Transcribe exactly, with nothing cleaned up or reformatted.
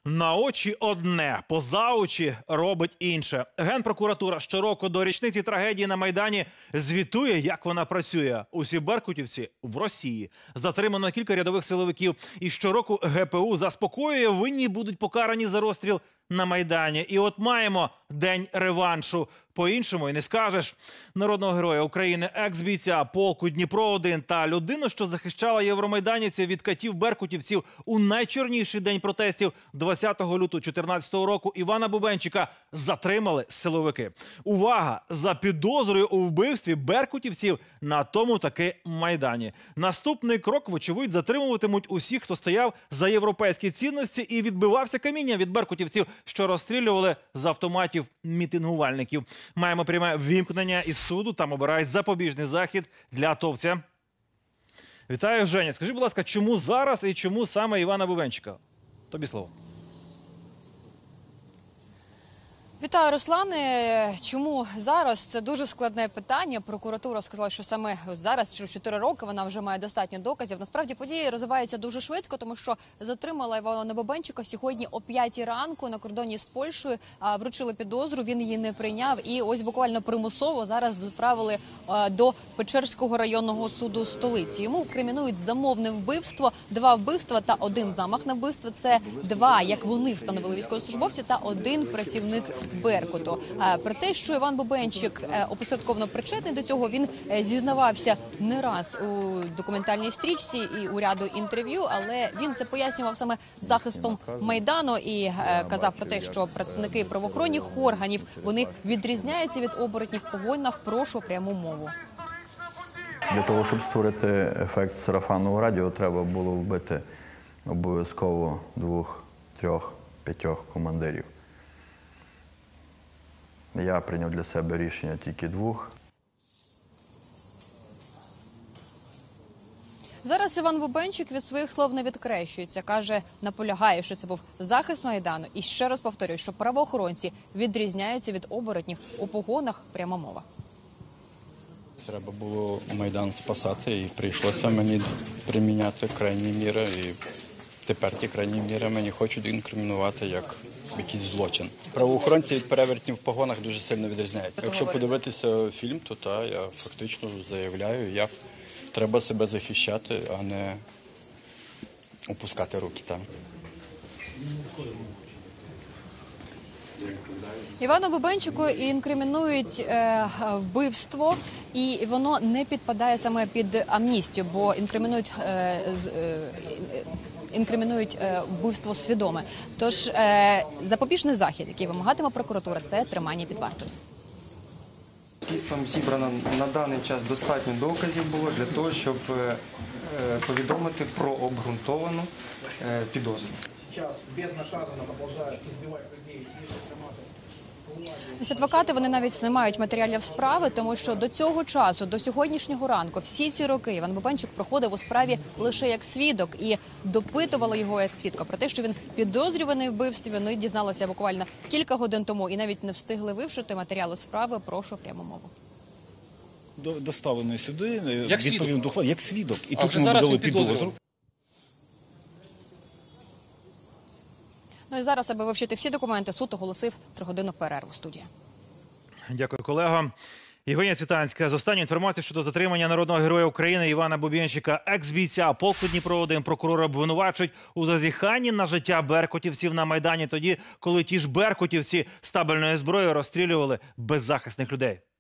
На очі одне, поза очі робить інше. Генпрокуратура щороку до річниці трагедії на Майдані звітує, як вона працює. Усі беркутівці в Росії. Затримано кілька рядових силовиків. І щороку ге пе у заспокоює, винні будуть покарані за розстріл на Майдані. І от маємо день реваншу. По-іншому і не скажеш. Народного героя України, екс-бійця полку Дніпро один та людину, що захищала євромайданівців від катів-беркутівців у найчорніший день протестів двадцятого лютого дві тисячі чотирнадцятого року Івана Бубенчика затримали силовики. Увага! За підозрою у вбивстві беркутівців на тому таки Майдані. Наступний крок, вочевидь, затримуватимуть усіх, хто стояв за європейські цінності і відбивався камінням від беркутівців, що розстрілювали з автоматів мітингувальників. Маємо пряме вімкнення із суду. Там обирають запобіжний захід для атовця. Вітаю, Женя. Скажи, будь ласка, чому зараз і чому саме Івана Бубенчика? Тобі слово. Вітаю, Руслане. Чому зараз? Це дуже складне питання. Прокуратура сказала, що саме зараз, через чотири роки, вона вже має достатньо доказів. Насправді події розвиваються дуже швидко, тому що затримала Івана Бубенчика сьогодні о п'ятій ранку на кордоні з Польщею. Вручили підозру, він її не прийняв. І ось буквально примусово зараз відправили до Печерського районного суду столиці. Йому кримінують замовне вбивство, два вбивства та один замах на вбивство. Це два, як вони встановили військовослужбовці, та один працівник Беркуту. Про те, що Іван Бубенчик опосередковано причетний до цього, він зізнавався не раз у документальній стрічці і у ряду інтерв'ю, але він це пояснював саме захистом Майдану і казав про те, що представники правоохоронних органів, вони відрізняються від оборотнів в погонах. Прошу пряму мову. Для того, щоб створити ефект сарафанного радіо, треба було вбити обов'язково двох, трьох, п'ятьох командирів. Я прийняв для себе рішення тільки двох. Зараз Іван Бубенчик від своїх слов не відкрещується. Каже, наполягає, що це був захист Майдану. І ще раз повторюю, що правоохоронці відрізняються від оборотнів у погонах. Пряма мова. Треба було Майдан спасати і прийшлося мені приміняти крайні міри. І тепер ті крайні міри мені хочуть інкримінувати як якийсь злочин. Правоохоронці від перевертнів в погонах дуже сильно відрізняються. Якщо подивитися фільм, то та, я фактично заявляю, як треба себе захищати, а не опускати руки там. Івану Бубенчику інкримінують е, вбивство, і воно не підпадає саме під амністію, бо інкримінують е, з, е, інкримінують е, вбивство свідоме. Тож е, запобіжний захід, який вимагатиме прокуратура, це тримання під вартою. Слідством зібрано на даний час достатньо доказів було для того, щоб е, повідомити про обґрунтовану е, підозру. Сейчас безнаказанно продолжают избивать людей, Ось адвокати, вони навіть не мають матеріалів справи, тому що до цього часу, до сьогоднішнього ранку, всі ці роки Іван Бубенчик проходив у справі лише як свідок, і допитували його як свідка про те, що він підозрюваний в вбивстві. Вони дізналися буквально кілька годин тому і навіть не встигли вивчити матеріали справи. Прошу пряму мову. Доставлений сюди, як відповів до ухвали, як свідок. І а тут йому дали підозру. Ну і зараз, аби вивчити всі документи, суд оголосив тригодинну перерву. Студія. Дякую, колего. Євгенія Цвітанська. З останньої інформації щодо затримання народного героя України Івана Бубенчика, екс-бійця полку Дніпро один, прокурор обвинувачують у зазіханні на життя беркутівців на Майдані тоді, коли ті ж беркутівці з табельною зброєю розстрілювали беззахисних людей.